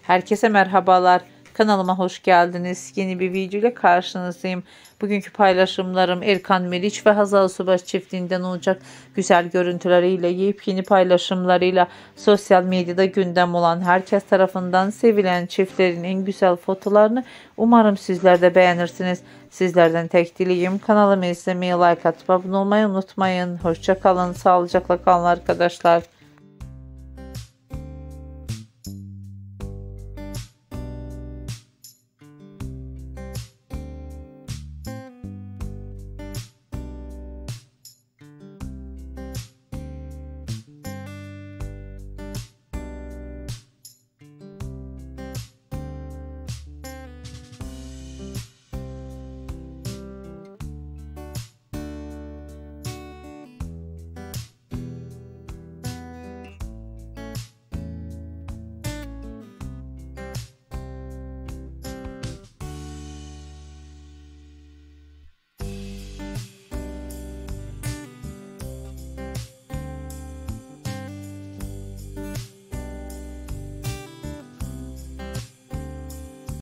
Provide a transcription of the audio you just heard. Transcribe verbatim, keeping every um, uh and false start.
Herkese merhabalar. Kanalıma hoş geldiniz. Yeni bir video ile karşınızdayım. Bugünkü paylaşımlarım Erkan Meriç ve Hazal Subaş çiftinden olacak. Güzel görüntüleriyle, yepyeni paylaşımlarıyla sosyal medyada gündem olan, herkes tarafından sevilen çiftlerin en güzel fotolarını umarım sizler de beğenirsiniz. Sizlerden tek dileğim kanalımı izlemeyi, like atıp abone olmayı unutmayın. Hoşça kalın, sağlıcakla kalın arkadaşlar.